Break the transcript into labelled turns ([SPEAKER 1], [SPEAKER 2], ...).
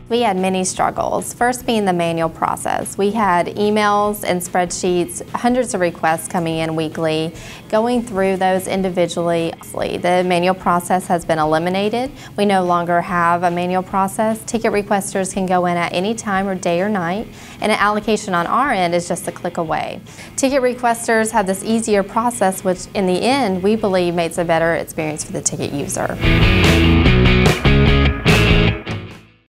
[SPEAKER 1] We had many struggles, first being the manual process. We had emails and spreadsheets, hundreds of requests coming in weekly, going through those individually. The manual process has been eliminated. We no longer have a manual process. Ticket requesters can go in at any time or day or night, and an allocation on our end is just a click away. Ticket requesters have this easier process, which in the end we believe makes a better experience for the ticket user.